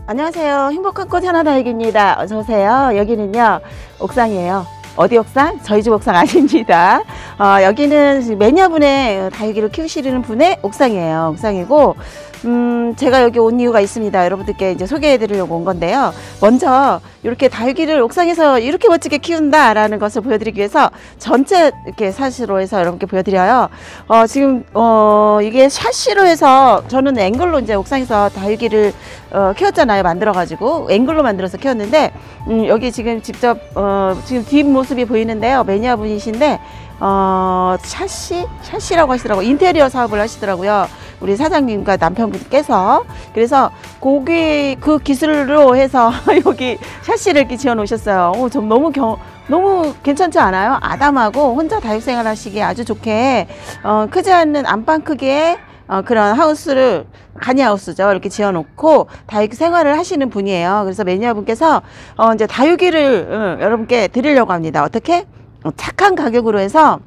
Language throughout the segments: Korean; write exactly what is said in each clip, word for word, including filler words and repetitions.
안녕하세요. 행복한 꽃 하나다육입니다. 어서오세요. 여기는요 옥상이에요. 어디 옥상? 저희 집 옥상 아닙니다. 어, 여기는 매니아분의 다육이를 키우시는 분의 옥상이에요. 옥상이고 음, 제가 여기 온 이유가 있습니다. 여러분들께 이제 소개해 드리려고 온 건데요. 먼저 이렇게 다육이를 옥상에서 이렇게 멋지게 키운다 라는 것을 보여드리기 위해서 전체 이렇게 샷으로 해서 여러분께 보여드려요. 어, 지금 어, 이게 샷시로 해서 저는 앵글로 이제 옥상에서 다육이를 어, 키웠잖아요. 만들어 가지고 앵글로 만들어서 키웠는데 음, 여기 지금 직접 어, 지금 뒷모습이 보이는데요. 매니아 분이신데 어, 샷시? 샷시라고 하시더라고요. 인테리어 사업을 하시더라고요. 우리 사장님과 남편분께서. 그래서 거기 그 기술로 해서 여기 샷시를 이렇게 지어 놓으셨어요. 오, 좀 너무 경, 너무 괜찮지 않아요? 아담하고 혼자 다육생활 하시기에 아주 좋게 어, 크지 않는 안방 크기의 어, 그런 하우스를 가니하우스죠. 이렇게 지어 놓고 다육 생활을 하시는 분이에요. 그래서 매니아 분께서 어, 이제 다육이를 어, 여러분께 드리려고 합니다. 어떻게? 어, 착한 가격으로 해서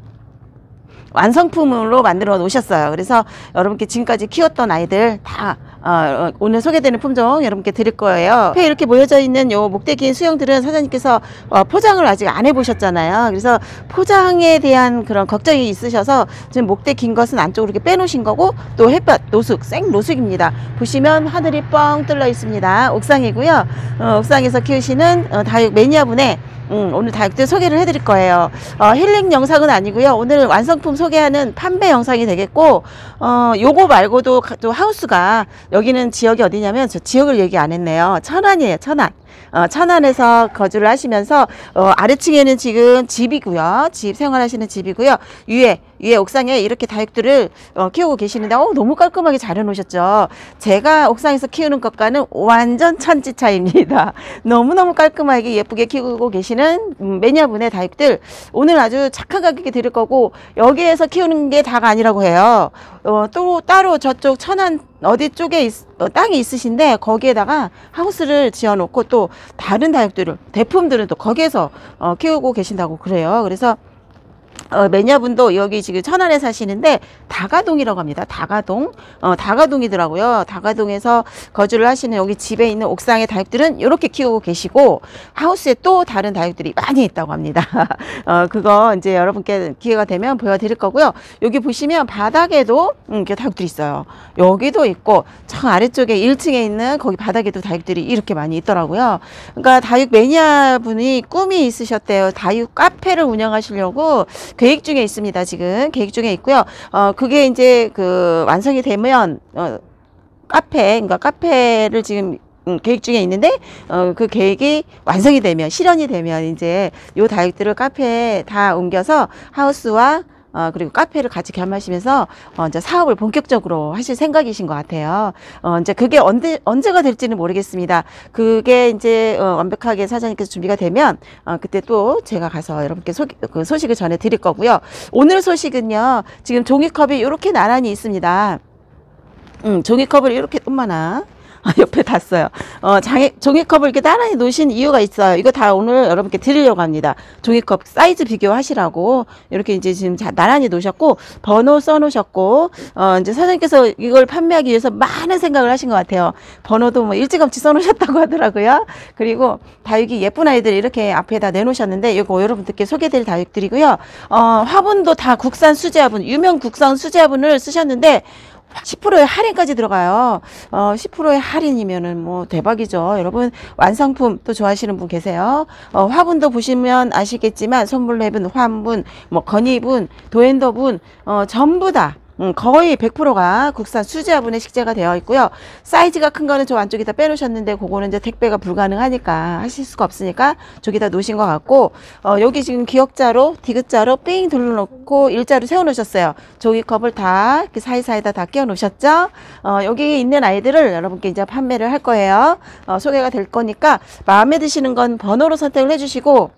완성품으로 만들어 놓으셨어요. 그래서 여러분께 지금까지 키웠던 아이들 다 어, 오늘 소개되는 품종 여러분께 드릴 거예요. 앞에 이렇게 모여져 있는 요 목대긴 수영들은 사장님께서 어, 포장을 아직 안 해보셨잖아요. 그래서 포장에 대한 그런 걱정이 있으셔서 지금 목대 긴 것은 안쪽으로 이렇게 빼놓으신 거고, 또 햇볕 노숙 생 노숙입니다. 보시면 하늘이 뻥 뚫려 있습니다. 옥상이고요. 어, 옥상에서 키우시는 어, 다육 매니아분의 음, 오늘 다육들 소개를 해드릴 거예요. 어, 힐링 영상은 아니고요. 오늘 완성품 소개하는 판매 영상이 되겠고, 어, 요거 말고도 또 하우스가, 여기는 지역이 어디냐면 저 지역을 얘기 안 했네요. 천안이에요. 천안. 어, 천안에서 거주를 하시면서 어, 아래층에는 지금 집이고요. 집 생활하시는 집이고요. 위에 위에 옥상에 이렇게 다육들을 어, 키우고 계시는데 어, 너무 깔끔하게 잘 해놓으셨죠. 제가 옥상에서 키우는 것과는 완전 천지 차이입니다. 너무너무 깔끔하게 예쁘게 키우고 계시는 음, 매니아분의 다육들 오늘 아주 착한 가격에 드릴 거고, 여기에서 키우는 게 다가 아니라고 해요. 어, 또 따로 저쪽 천안 어디 쪽에 있, 어, 땅이 있으신데 거기에다가 하우스를 지어 놓고 또 다른 다육들을 대품들은 또 거기에서 어, 키우고 계신다고 그래요. 그래서 어, 매니아분도 여기 지금 천안에 사시는데 다가동이라고 합니다. 다가동. 어, 다가동이더라고요. 다가동에서 거주를 하시는 여기 집에 있는 옥상의 다육들은 이렇게 키우고 계시고, 하우스에 또 다른 다육들이 많이 있다고 합니다. 어, 그거 이제 여러분께 기회가 되면 보여드릴 거고요. 여기 보시면 바닥에도 음, 이렇게 다육들이 있어요. 여기도 있고, 저 아래쪽에 일 층에 있는 거기 바닥에도 다육들이 이렇게 많이 있더라고요. 그러니까 다육 매니아 분이 꿈이 있으셨대요. 다육 카페를 운영하시려고 계획 중에 있습니다. 지금 계획 중에 있고요. 어, 그게 이제 그 완성이 되면 어, 카페, 그러니까 카페를 지금 음, 계획 중에 있는데 어, 그 계획이 완성이 되면, 실현이 되면 이제 요 다육들을 카페에 다 옮겨서 하우스와 어, 그리고 카페를 같이 겸하시면서 어, 이제 사업을 본격적으로 하실 생각이신 것 같아요. 어, 이제 그게 언제, 언제가 될지는 모르겠습니다. 그게 이제 어, 완벽하게 사장님께서 준비가 되면 어, 그때 또 제가 가서 여러분께 소, 그 소식을 전해 드릴 거고요. 오늘 소식은요, 지금 종이컵이 이렇게 나란히 있습니다. 음, 종이컵을 이렇게 엄마나 옆에 놨어요. 어, 장애, 종이컵을 이렇게 나란히 놓으신 이유가 있어요. 이거 다 오늘 여러분께 드리려고 합니다. 종이컵 사이즈 비교하시라고 이렇게 이제 지금 자, 나란히 놓으셨고, 번호 써 놓으셨고, 어, 이제 사장님께서 이걸 판매하기 위해서 많은 생각을 하신 것 같아요. 번호도 뭐 일찌감치 써 놓으셨다고 하더라고요. 그리고 다육이 예쁜 아이들 이렇게 앞에다 내놓으셨는데, 이거 여러분들께 소개드릴 다육들이고요. 어, 화분도 다 국산 수제 화분, 유명 국산 수제 화분을 쓰셨는데 십 퍼센트의 할인까지 들어가요. 어, 십 퍼센트의 할인이면은 뭐 대박이죠. 여러분, 완성품 또 좋아하시는 분 계세요. 어, 화분도 보시면 아시겠지만 선물로 해본 화분, 뭐 건이분, 도엔더분, 어, 전부 다 음, 거의 백 퍼센트가 국산 수제 화분에 식재가 되어 있고요. 사이즈가 큰 거는 저 안쪽에다 빼놓으셨는데 그거는 이제 택배가 불가능하니까 하실 수가 없으니까 저기다 놓으신 것 같고, 어, 여기 지금 기역자로 디귿자로 삥 둘러놓고 일자로 세워 놓으셨어요. 종이컵을 다 이렇게 사이사이다 다 끼워 놓으셨죠. 어, 여기 있는 아이들을 여러분께 이제 판매를 할 거예요. 어, 소개가 될 거니까 마음에 드시는 건 번호로 선택을 해주시고,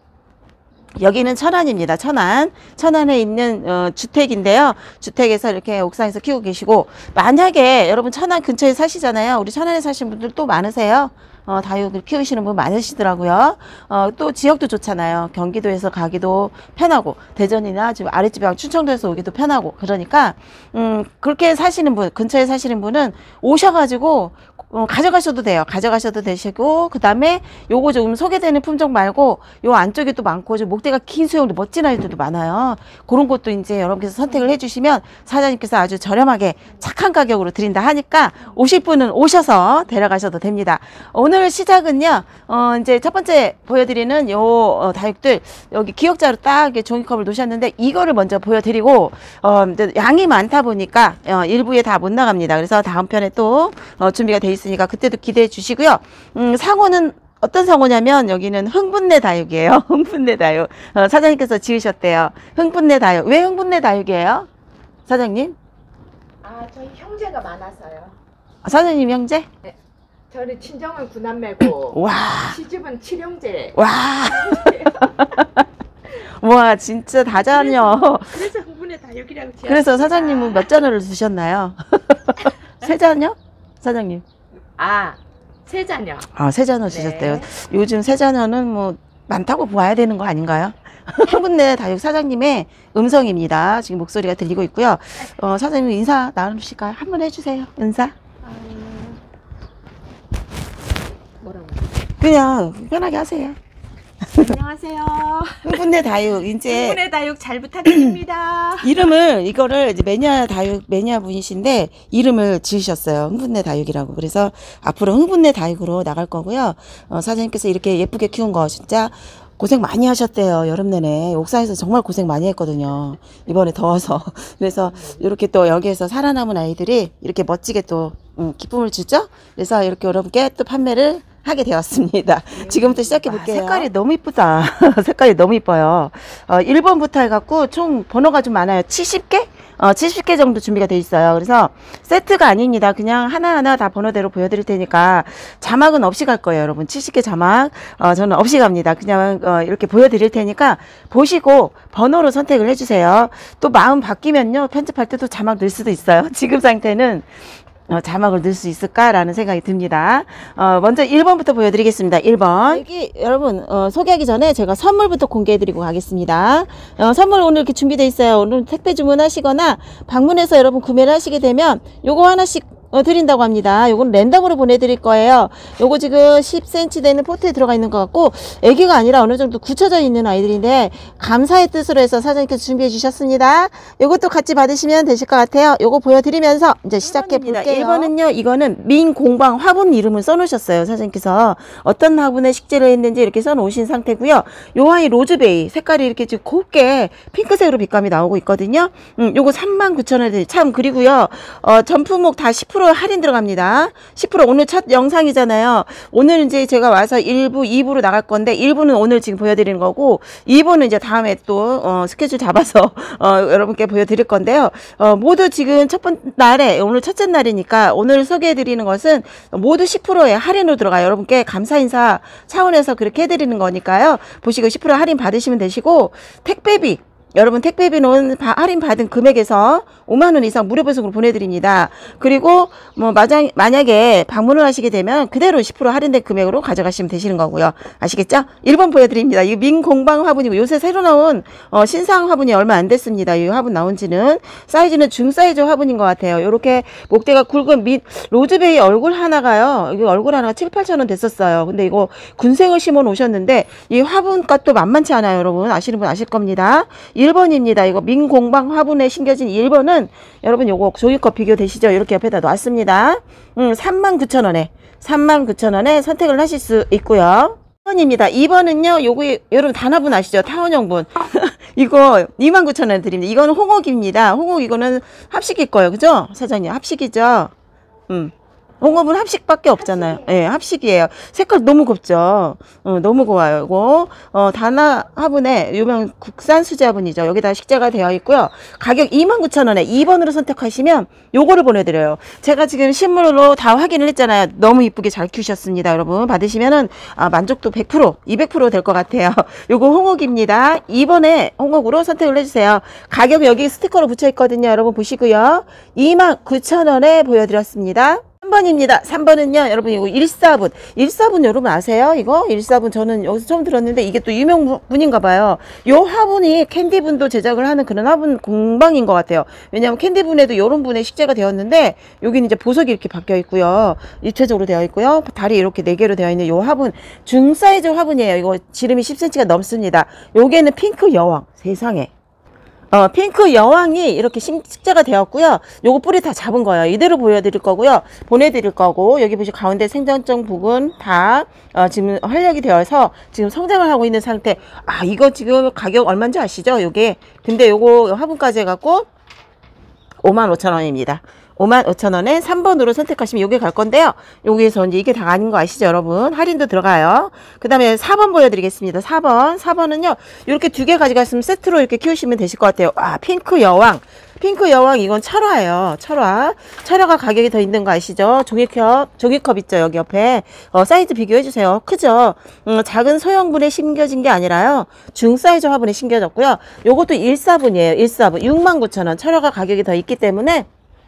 여기는 천안입니다. 천안. 천안에 있는 어, 주택인데요. 주택에서 이렇게 옥상에서 키우고 계시고, 만약에 여러분 천안 근처에 사시잖아요. 우리 천안에 사시는 분들 또 많으세요. 어, 다육을 키우시는 분 많으시더라고요. 어, 또 지역도 좋잖아요. 경기도에서 가기도 편하고 대전이나 지금 아랫지방 충청도에서 오기도 편하고 그러니까 음, 그렇게 사시는 분, 근처에 사시는 분은 오셔가지고 어, 가져가셔도 돼요. 가져가셔도 되시고 그 다음에 요거 좀 소개되는 품종 말고 요 안쪽에 또 많고 좀 목대가 긴 수영도 멋진 아이들도 많아요. 그런 것도 이제 여러분께서 선택을 해주시면 사장님께서 아주 저렴하게 착한 가격으로 드린다 하니까 오실 분은 오셔서 데려가셔도 됩니다. 오늘 시작은요. 어, 이제 첫 번째 보여드리는 요 어, 다육들 여기 기역자로 딱 이렇게 종이컵을 놓으셨는데 이거를 먼저 보여드리고 어, 양이 많다 보니까 어, 일부에 다 못 나갑니다. 그래서 다음 편에 또 어, 준비가 돼 있으니까 그때도 기대해 주시고요. 음, 상호는 어떤 상호냐면 여기는 흥분내 다육이에요. 흥분내 다육. 어, 사장님께서 지으셨대요. 흥분내 다육. 왜 흥분내 다육이에요? 사장님? 아, 저희 형제가 많아서요. 아, 사장님 형제? 네. 저는 친정은 구남매고 와. 시집은 칠형제. 와. 와, 진짜 다자녀. 그래서 흥분의 다육이라고 지었어요. 그래서 사장님은 몇 자녀를 두셨나요? 세 자녀? 사장님. 아, 세 자녀. 아, 세 자녀 주셨대요. 네. 요즘 세 자녀는 뭐 많다고 보아야 되는 거 아닌가요? 흥분내 다육 사장님의 음성입니다. 지금 목소리가 들리고 있고요. 어, 사장님 인사 나누실까요? 한번 해주세요. 인사. 음... 뭐라고? 그냥 편하게 하세요. 안녕하세요. 흥분내 다육 이제 흥분의 다육 잘 부탁드립니다. 이름을 이거를 이제 매니아 다육 매니아 분이신데 이름을 지으셨어요. 흥분내 다육이라고. 그래서 앞으로 흥분내 다육으로 나갈 거고요. 어, 사장님께서 이렇게 예쁘게 키운 거 진짜 고생 많이 하셨대요. 여름 내내 옥상에서 정말 고생 많이 했거든요. 이번에 더워서. 그래서 이렇게 또 여기에서 살아남은 아이들이 이렇게 멋지게 또 음, 기쁨을 주죠. 그래서 이렇게 여러분께 또 판매를 하게 되었습니다. 지금부터 시작해 볼게요. 아, 색깔이 너무 이쁘다. 색깔이 너무 이뻐요. 어, 일 번부터 해갖고 총 번호가 좀 많아요. 칠십 개? 어, 칠십 개 정도 준비가 돼 있어요. 그래서 세트가 아닙니다. 그냥 하나하나 다 번호대로 보여드릴 테니까 자막은 없이 갈 거예요. 여러분 칠십 개 자막 어, 저는 없이 갑니다. 그냥 어, 이렇게 보여드릴 테니까 보시고 번호로 선택을 해주세요. 또 마음 바뀌면요 편집할 때도 자막 넣을 수도 있어요. 지금 상태는 어, 자막을 넣을 수 있을까라는 생각이 듭니다. 어, 먼저 일 번부터 보여드리겠습니다. 일 번. 여기 여러분 어, 소개하기 전에 제가 선물부터 공개해드리고 가겠습니다. 어, 선물 오늘 이렇게 준비되어 있어요. 오늘 택배 주문하시거나 방문해서 여러분 구매를 하시게 되면 요거 하나씩 어, 드린다고 합니다. 요건 랜덤으로 보내드릴 거예요. 요거 지금 십 센티미터 되는 포트에 들어가 있는 것 같고 애기가 아니라 어느 정도 굳혀져 있는 아이들인데 감사의 뜻으로 해서 사장님께서 준비해 주셨습니다. 요것도 같이 받으시면 되실 것 같아요. 요거 보여드리면서 이제 시작해 볼게요. 일 번은요 이거는 민공방 화분 이름을 써놓으셨어요. 사장님께서 어떤 화분에 식재를 했는지 이렇게 써놓으신 상태고요. 요 아이 로즈베이 색깔이 이렇게 지금 곱게 핑크색으로 빛감이 나오고 있거든요. 음, 요거 삼만 구천 원 참 그리고요 어, 전품목 다 십 퍼센트 할인 들어갑니다. 십 퍼센트 오늘 첫 영상이잖아요. 오늘 이제 제가 와서 일 부, 이 부로 나갈 건데 일 부는 오늘 지금 보여드리는 거고 이 부는 이제 다음에 또 어, 스케줄 잡아서 어, 여러분께 보여드릴 건데요. 어, 모두 지금 첫 번째 날에 오늘 첫째 날이니까 오늘 소개해드리는 것은 모두 십 퍼센트의 할인으로 들어가요. 여러분께 감사 인사 차원에서 그렇게 해드리는 거니까요. 보시고 십 퍼센트 할인 받으시면 되시고 택배비 여러분 택배비는 할인 받은 금액에서 오만 원 이상 무료 배송으로 보내드립니다. 그리고 뭐 마장, 만약에 방문을 하시게 되면 그대로 십 퍼센트 할인된 금액으로 가져가시면 되시는 거고요. 아시겠죠? 일 번 보여드립니다. 이 민공방 화분이고 요새 새로 나온 어, 신상 화분이 얼마 안 됐습니다. 이 화분 나온 지는 사이즈는 중사이즈 화분인 것 같아요. 요렇게 목대가 굵은 민 로즈베이 얼굴 하나가요. 여기 얼굴 하나가 칠, 팔천 원 됐었어요. 근데 이거 군생을 심어 놓으셨는데 이 화분 값도 만만치 않아요. 여러분 아시는 분 아실 겁니다. 일 번입니다. 이거 민공방 화분에 심겨진 일 번은 여러분 요거 종이컵 비교 되시죠? 이렇게 옆에다 놨습니다. 음, 삼만 구천 원에 삼만 구천 원에 선택을 하실 수 있고요. 이 번입니다. 이 번은요. 요거 여러분 단화분 아시죠? 타원형분. 이거 이만 구천 원 드립니다. 이거는 홍옥입니다. 홍옥 이거는 합식일 거예요. 그죠? 사장님 합식이죠? 음. 홍업은 합식밖에 없잖아요. 예, 네, 합식이에요. 색깔 너무 곱죠. 어, 너무 고와요. 이거 어, 단화 화분에 유명 국산 수제 화분이죠. 여기다 식재가 되어 있고요. 가격 이만 구천 원에 이 번으로 선택하시면 요거를 보내드려요. 제가 지금 실물로 다 확인을 했잖아요. 너무 이쁘게 잘 키우셨습니다. 여러분 받으시면은 아, 만족도 백 퍼센트, 이백 퍼센트 될 것 같아요. 요거 홍옥입니다. 이 번에 홍옥으로 선택을 해주세요. 가격 여기 스티커로 붙여 있거든요. 여러분 보시고요. 이만 구천 원에 보여드렸습니다. 삼 삼 번입니다. 삼 번은요, 여러분, 이거 일사분. 일사분 여러분 아세요? 이거? 일사분 저는 여기서 처음 들었는데 이게 또 유명분인가 봐요. 요 화분이 캔디분도 제작을 하는 그런 화분 공방인 것 같아요. 왜냐하면 캔디분에도 요런 분의 식재가 되었는데, 여기는 이제 보석이 이렇게 바뀌어 있고요. 입체적으로 되어 있고요. 다리 이렇게 네 개로 되어 있는 요 화분. 중사이즈 화분이에요. 이거 지름이 십 센티미터가 넘습니다. 요게는 핑크 여왕. 세상에. 어, 핑크 여왕이 이렇게 식재가 되었고요. 요거 뿌리 다 잡은 거예요. 이대로 보여드릴 거고요. 보내드릴 거고, 여기 보시 가운데 생장점 부분 다 어, 지금 활력이 되어서 지금 성장을 하고 있는 상태. 아, 이거 지금 가격 얼마인지 아시죠? 요게. 근데 요거 화분까지 해갖고 오만 오천 원입니다. 오만 오천 원에 삼 번으로 선택하시면 요게 갈 건데요. 여기에서 이제 이게 다 아닌 거 아시죠, 여러분? 할인도 들어가요. 그 다음에 사 번 보여드리겠습니다. 사 번. 사 번은요, 이렇게 두 개 가져갔으면 세트로 이렇게 키우시면 되실 것 같아요. 아, 핑크 여왕. 핑크 여왕, 이건 철화예요. 철화. 철화가 가격이 더 있는 거 아시죠? 종이컵, 종이컵 있죠, 여기 옆에. 어, 사이즈 비교해주세요. 크죠? 음, 작은 소형분에 심겨진 게 아니라요. 중사이즈 화분에 심겨졌고요. 요것도 일사분이에요. 일사분. 육만 구천 원. 철화가 가격이 더 있기 때문에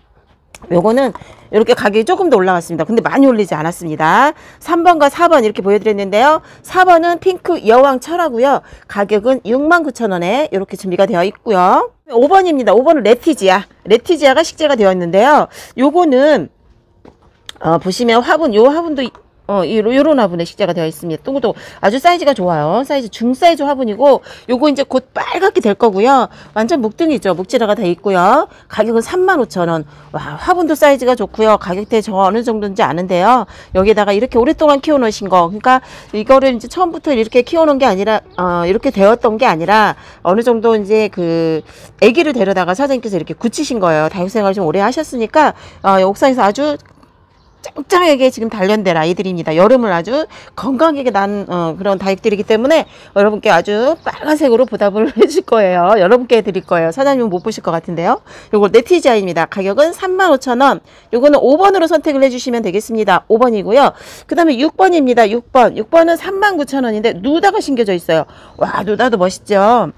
요거는 이렇게 가격이 조금 더 올라갔습니다. 근데 많이 올리지 않았습니다. 삼 번과 사 번 이렇게 보여드렸는데요. 사 번은 핑크 여왕 철화고요. 가격은 육만 구천 원에 이렇게 준비가 되어 있고요. 오 번입니다. 오 번은 레티지아. 레티지아가 식재가 되어 있는데요. 요거는 어, 보시면 화분, 요 화분도 어, 이, 요런 화분에 식재가 되어 있습니다. 또, 아주 사이즈가 좋아요. 사이즈, 중사이즈 화분이고, 요거 이제 곧 빨갛게 될 거고요. 완전 묵등이죠. 묵지라가 돼 있고요. 가격은 삼만 오천 원. 와, 화분도 사이즈가 좋고요. 가격대 저 어느 정도인지 아는데요. 여기다가 이렇게 오랫동안 키워놓으신 거. 그러니까 이거를 이제 처음부터 이렇게 키워놓은 게 아니라, 어, 이렇게 되었던 게 아니라, 어느 정도 이제 그, 아기를 데려다가 사장님께서 이렇게 굳히신 거예요. 다육생활 좀 오래 하셨으니까, 어, 옥상에서 아주 짱짱하게 지금 단련된 아이들입니다. 여름을 아주 건강하게 난 어, 그런 다육들이기 때문에 여러분께 아주 빨간색으로 보답을 해줄 거예요. 여러분께 드릴 거예요. 사장님은 못 보실 것 같은데요. 요거 네티지아입니다. 가격은 삼만 오천 원. 요거는 오 번으로 선택을 해주시면 되겠습니다. 오 번이고요. 그 다음에 육 번입니다. 육 번. 육 번은 삼만 구천 원인데 누다가 심겨져 있어요. 와, 누다도 멋있죠.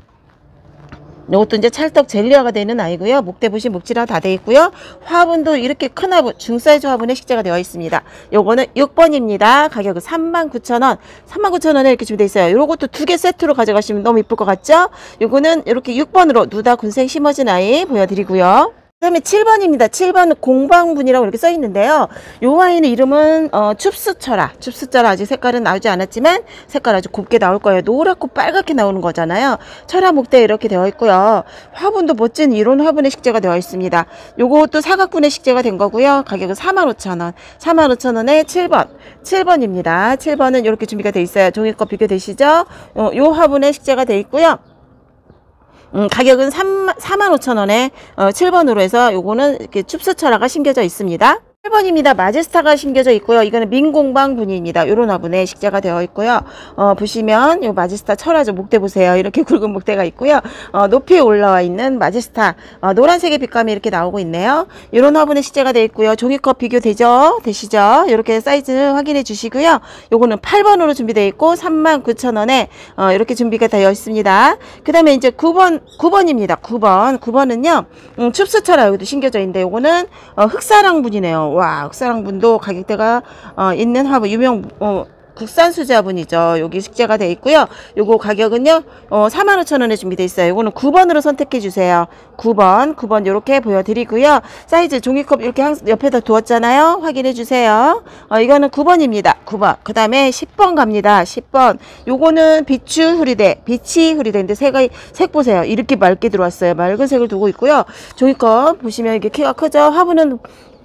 이것도 이제 찰떡 젤리화가 되는 아이고요. 목대 보시 목지라 다 되어 있고요. 화분도 이렇게 큰 화분, 중사이즈 화분에 식재가 되어 있습니다. 요거는 육 번입니다. 가격은 삼만 구천 원. 삼만 구천 원에 이렇게 준비되어 있어요. 요것도 두 개 세트로 가져가시면 너무 이쁠 것 같죠? 요거는 이렇게 육 번으로 누다 군생 심어진 아이 보여드리고요. 그 다음에 칠 번입니다. 칠 번은 공방분이라고 이렇게 써 있는데요. 요 아이는 이름은 어, 춥스철화. 춥스철화 아직 색깔은 나오지 않았지만 색깔 아주 곱게 나올 거예요. 노랗고 빨갛게 나오는 거잖아요. 철화 목대 이렇게 되어 있고요. 화분도 멋진 이런 화분에 식재가 되어 있습니다. 요것도 사각분에 식재가 된 거고요. 가격은 사만 오천 원. 사만 오천 원에 칠 번. 칠 번입니다. 칠 번은 이렇게 준비가 되어 있어요. 종이컵 비교되시죠? 어, 요 화분에 식재가 되어 있고요. 음, 가격은 사만 오천 원에 어, 칠 번으로 해서 요거는 이렇게 춥스철화가 심겨져 있습니다. 팔 번입니다. 마제스타가 심겨져 있고요. 이거는 민공방 분입니다. 요런 화분에 식재가 되어 있고요. 어, 보시면 요 마제스타 철화죠. 목대 보세요. 이렇게 굵은 목대가 있고요. 어, 높이 올라와 있는 마제스타 어, 노란색의 빛감이 이렇게 나오고 있네요. 요런 화분에 식재가 되어 있고요. 종이컵 비교되죠? 되시죠? 이렇게 사이즈 확인해 주시고요. 요거는 팔 번으로 준비되어 있고 삼만 구천 원에 어, 이렇게 준비가 되어 있습니다. 그 다음에 이제 구 번, 구 번입니다. 구 번. 구 번은요. 음, 춥스철화 여기도 심겨져 있는데 요거는 어, 흑사랑 분이네요. 와, 흑사랑분도 가격대가 어, 있는 화분, 유명 어, 국산 수제 화분이죠. 여기 식재가 되어 있고요. 요거 가격은요 어, 사만 오천 원에 준비되어 있어요. 요거는 구 번으로 선택해 주세요. 구 번, 구 번 요렇게 보여드리고요. 사이즈 종이컵 이렇게 한, 옆에다 두었잖아요. 확인해 주세요. 어, 이거는 구 번입니다. 구 번. 그 다음에 십 번 갑니다. 십 번. 요거는 비추 후리대, 비치 후리대인데 색이, 색 보세요. 이렇게 맑게 들어왔어요. 맑은 색을 두고 있고요. 종이컵 보시면 이게 키가 크죠. 화분은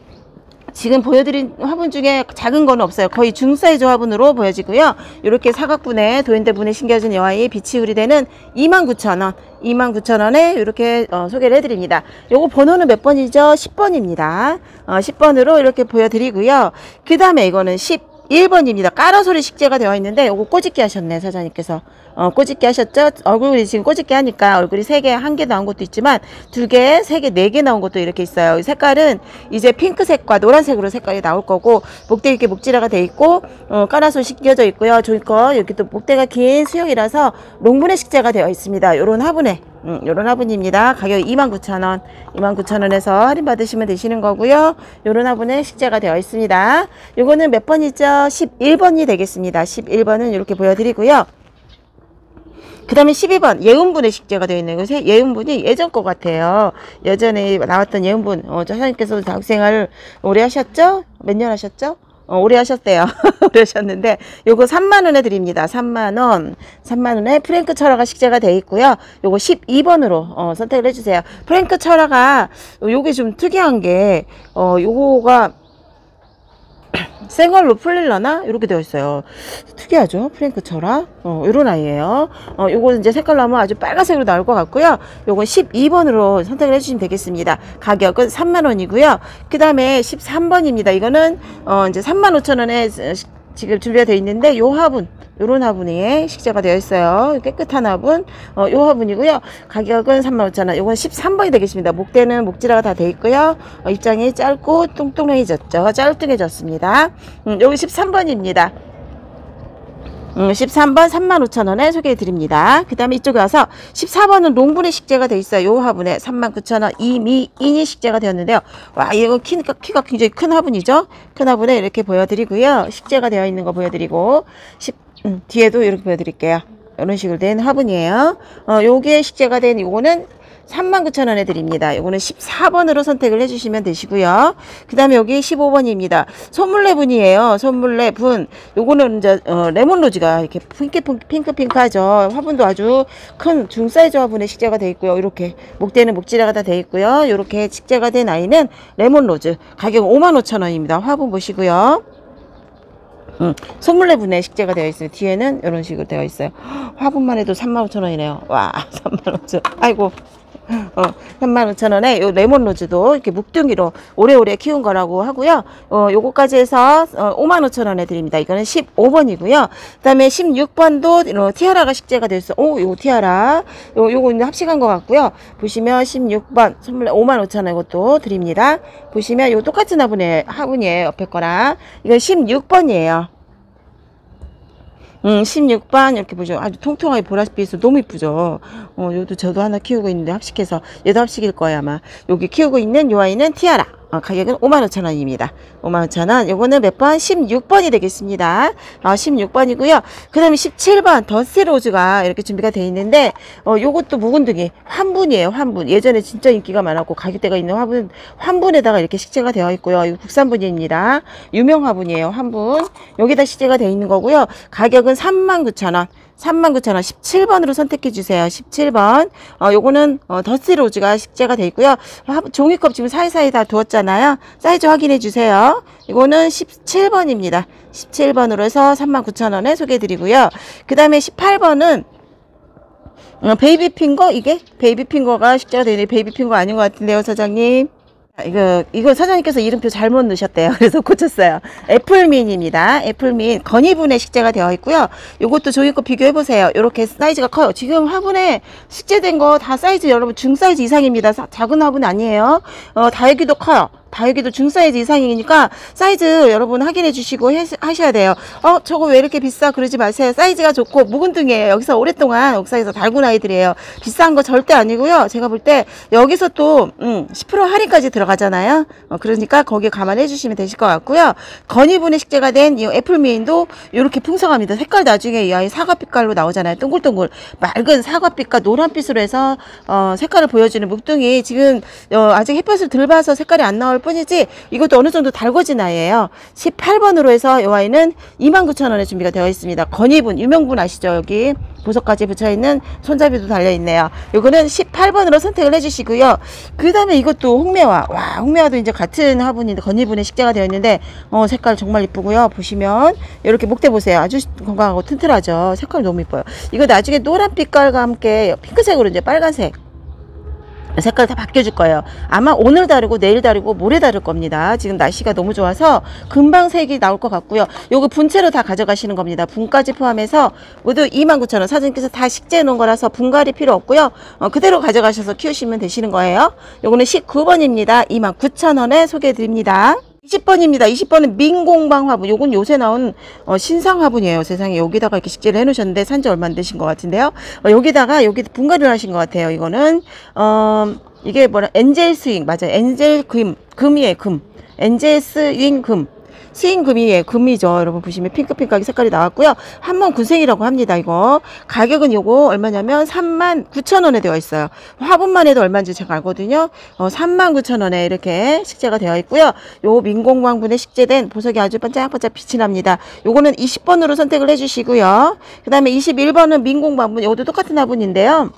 지금 보여드린 화분 중에 작은 건 없어요. 거의 중사이즈 화분으로 보여지고요. 이렇게 사각분에 도인대 분에 심겨진 여아이 비치 후리대는 이만 구천 원. 이만 구천 원에 이렇게 어, 소개를 해드립니다. 요거 번호는 몇 번이죠? 십 번입니다. 어, 십 번으로 이렇게 보여드리고요. 그 다음에 이거는 십일 번입니다. 까라소리 식재가 되어 있는데 요거 꼬집기 하셨네, 사장님께서. 어, 꼬집기 하셨죠? 얼굴이 지금 꼬집기 하니까 얼굴이 세 개, 한 개 나온 것도 있지만 두 개, 세 개, 네 개 나온 것도 이렇게 있어요. 색깔은 이제 핑크색과 노란색으로 색깔이 나올 거고 목대 이렇게 목지라가 돼 있고 어, 까라소 식겨져 있고요. 종이컵 여기 또 목대가 긴 수영이라서 롱분해 식재가 되어 있습니다. 요런 화분에 음, 요런 화분입니다. 가격 이만 구천 원, 이만 구천 원에서 할인 받으시면 되시는 거고요. 요런 화분에 식재가 되어 있습니다. 요거는 몇 번이죠? 십일 번이 되겠습니다. 십일 번은 이렇게 보여드리고요. 그 다음에 십이 번 예운분의 식재가 되어 있는 것이 예운분이 예전 것 같아요. 예전에 나왔던 예운분, 어, 저 사장님께서도 대학생활을 오래 하셨죠? 몇 년 하셨죠? 어, 오래 하셨대요. 오래 하셨는데 요거 삼만 원에 드립니다. 삼만 원. 삼만 원에 프랭크 철화가 식재가 되어 있고요. 요거 십이 번으로 어, 선택을 해주세요. 프랭크 철화가 요게 좀 특이한 게 어, 요거가 생얼로 풀릴라나? 이렇게 되어 있어요. 특이하죠? 프랭크 철화. 어, 요런 아이예요. 어, 요거 이제 색깔로 하면 아주 빨간색으로 나올 것 같고요. 요건 십이 번으로 선택을 해주시면 되겠습니다. 가격은 삼만 원이고요. 그 다음에 십삼 번입니다. 이거는, 어, 이제 삼만 오천 원에 지금 준비가 되어 있는데, 요 화분. 요런 화분에 식재가 되어 있어요. 깨끗한 화분. 어, 요 화분이고요. 가격은 삼만 오천 원. 요건 십삼 번이 되겠습니다. 목대는 목지라가 다 되어 있고요. 어, 입장이 짧고 뚱뚱해졌죠. 짤뚱해졌습니다. 음, 여기 십삼 번입니다. 음, 십삼 번 삼만 오천 원에 소개해 드립니다. 그 다음에 이쪽에 와서 십사 번은 농분의 식재가 되어 있어요. 요 화분에 삼만 구천 원 이미인이 식재가 되었는데요. 와, 이거 키가, 키가 굉장히 큰 화분이죠. 큰 화분에 이렇게 보여드리고요. 식재가 되어 있는 거 보여드리고, 십, 음, 뒤에도 이렇게 보여드릴게요. 이런 식으로 된 화분이에요. 어, 요게 식재가 된 요거는 삼만 구천 원에 드립니다. 요거는 십사 번으로 선택을 해주시면 되시고요. 그 다음에 여기 십오 번입니다. 손물레 분이에요. 손물레 분. 요거는 이제, 어, 레몬로즈가 이렇게 핑크, 핑크, 핑크하죠. 화분도 아주 큰 중사이즈 화분에 식재가 되어 있고요. 이렇게 목대는 목지라가 다 되어 있고요. 이렇게 식재가 된 아이는 레몬로즈. 가격 오만 오천 원입니다. 화분 보시고요. 음, 손물레 분에 식재가 되어 있어요. 뒤에는 이런 식으로 되어 있어요. 화분만 해도 삼만 오천 원이네요. 와, 삼만 오천 원. 아이고. 어, 삼만 오천 원에 요 레몬로즈도 이렇게 묵둥이로 오래오래 키운 거라고 하고요. 어, 요거까지 해서 어, 오만 오천 원에 드립니다. 이거는 십오 번이고요. 그 다음에 십육 번도 어, 티아라가 식재가 되어 있어요. 오, 요거 티아라. 요, 요거 이제 합식한 것 같고요. 보시면 십육 번 선물 오만 오천 원 이것도 드립니다. 보시면 요 똑같은 화분에, 화분이에요. 옆에 거랑. 이건 십육 번이에요. 음, 십육 번 이렇게 보죠. 아주 통통하게 보랏빛으로 너무 이쁘죠. 어, 요도 저도 하나 키우고 있는데 합식해서 얘도 합식일 거예요 아마. 여기 키우고 있는 요 아이는 티아라. 어, 가격은 오만 오천 원입니다. 오만 오천 원. 요거는 몇 번? 십육 번이 되겠습니다. 어, 십육 번이고요. 그 다음에 십칠 번 더스로즈가 이렇게 준비가 되어 있는데, 어, 요것도 묵은둥이 환분이에요. 환분. 예전에 진짜 인기가 많았고 가격대가 있는 화분, 환분에다가 이렇게 식재가 되어 있고요. 이거 국산분입니다. 유명 화분이에요. 환분. 여기다 식재가 되어 있는 거고요. 가격은 삼만 구천 원. 삼만 구천 원 십칠 번으로 선택해 주세요. 십칠 번. 어, 요거는 어, 더스로즈가 식재가 되어 있고요. 종이컵 지금 사이사이 다 두었잖아요. 사이즈 확인해 주세요. 이거는 십칠 번입니다. 십칠 번으로 해서 삼만 구천 원에 소개해 드리고요. 그 다음에 십팔 번은 어, 베이비핑거. 이게 베이비핑거가 식재가 되는 베이비핑거 아닌 것 같은데요, 사장님. 이거, 이거 사장님께서 이름표 잘못 넣으셨대요. 그래서 고쳤어요. 애플민입니다. 애플민. 건이분에 식재가 되어 있고요. 요것도 종이컵 비교해보세요. 이렇게 사이즈가 커요. 지금 화분에 식재된 거 다 사이즈 여러분 중 사이즈 이상입니다. 사, 작은 화분 아니에요. 어, 다육이도 커요. 다육이도 중사이즈 이상이니까 사이즈 여러분 확인해 주시고 해, 하셔야 돼요. 어 저거 왜 이렇게 비싸 그러지 마세요. 사이즈가 좋고 묵은둥이에요. 여기서 오랫동안 옥상에서 달군 아이들이에요. 비싼 거 절대 아니고요. 제가 볼 때 여기서 또 음, 십 퍼센트 할인까지 들어가잖아요. 어, 그러니까 거기에 감안해 주시면 되실 것 같고요. 건이분해 식재가 된 이 애플미인도 이렇게 풍성합니다. 색깔 나중에 이 아이 사과빛깔로 나오잖아요. 동글동글 맑은 사과빛과 노란빛으로 해서 어, 색깔을 보여주는 묵둥이. 지금 어, 아직 햇볕을 덜 봐서 색깔이 안 나올 뿐이지 이것도 어느 정도 달궈진 아이예요. 십팔 번으로 해서 이 아이는 이만 구천 원에 준비가 되어 있습니다. 건이분 유명분 아시죠? 여기 보석까지 붙여있는 손잡이도 달려있네요. 요거는 십팔 번으로 선택을 해주시고요. 그 다음에 이것도 홍매화. 와, 홍매화도 이제 같은 화분인데 건이분에 식재가 되어 있는데 어, 색깔 정말 이쁘고요. 보시면 이렇게 목대 보세요. 아주 건강하고 튼튼하죠. 색깔 너무 이뻐요. 이거 나중에 노란 빛깔과 함께 핑크색으로 이제 빨간색 색깔 다 바뀌어줄 거예요. 아마 오늘 다르고 내일 다르고 모레 다를 겁니다. 지금 날씨가 너무 좋아서 금방 색이 나올 것 같고요. 요거 분채로 다 가져가시는 겁니다. 분까지 포함해서 모두 이만 구천 원. 사장님께서 다 식재해 놓은 거라서 분갈이 필요 없고요. 어, 그대로 가져가셔서 키우시면 되시는 거예요. 요거는 십구 번입니다. 이만 구천 원에 소개해 드립니다. 이십 번입니다. 이십 번은 민공방 화분. 요건 요새 나온 어, 신상 화분이에요. 세상에 여기다가 이렇게 식재를 해놓으셨는데 산지 얼마 안 되신 것 같은데요. 어, 여기다가 여기 분갈이를 하신 것 같아요. 이거는 어, 이게 뭐라 엔젤 스윙 맞아요. 엔젤 금 금이에요. 금 엔젤 스윙 금. 스윙 금이에요. 금이죠. 여러분 보시면 핑크핑크하게 색깔이 나왔고요. 한번 군생이라고 합니다. 이거 가격은 요거 얼마냐면 삼만 구천 원에 되어 있어요. 화분만 해도 얼마인지 제가 알거든요. 어, 삼만 구천 원에 이렇게 식재가 되어 있고요. 요 민공광분에 식재된 보석이 아주 반짝반짝 빛이 납니다. 요거는 이십 번으로 선택을 해주시고요. 그 다음에 이십일 번은 민공광분. 요것도 똑같은 화분인데요.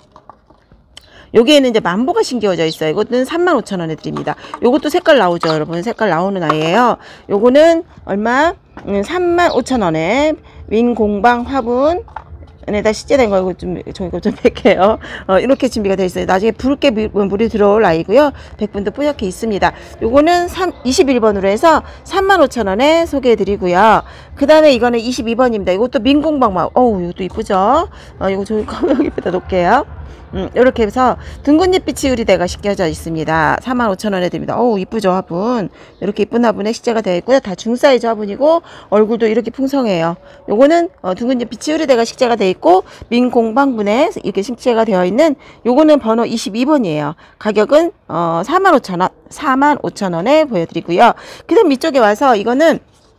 여기에는 이제 만보가 심겨져 있어요. 이것은 삼만 오천 원에 드립니다. 요것도 색깔 나오죠, 여러분. 색깔 나오는 아이예요. 요거는 얼마? 음, 삼만 오천 원에 민공방 화분 에다 식재된 거 이거 좀 저기 좀 뺄게요. 어, 이렇게 준비가 되어 있어요. 나중에 붉게 물이 들어올 아이고요. 백분도 뿌옇게 있습니다. 요거는 이십일 번으로 해서 삼만 오천 원에 소개해 드리고요. 그 다음에 이거는 이십이 번입니다. 이것도 민공방 어우 이것도 이쁘죠. 어, 이거 저기 여기다 놓을게요. 음, 이렇게 해서 둥근잎빛이 의리대가 식혀져 있습니다. 사만 오천 원에 드립니다. 어우 이쁘죠 화분. 이렇게 이쁜 화분에 식재가 되어 있고요. 다 중사이즈 화분이고 얼굴도 이렇게 풍성해요. 요거는 어, 둥근잎빛이 의리대가 식재가 되어 있고 민공방분에 이렇게 식재가 되어 있는 요거는 번호 이십이 번이에요. 가격은 어, 사만 오천 원 사만 오천 원에 보여드리고요. 그 다음 이쪽에 와서 이거는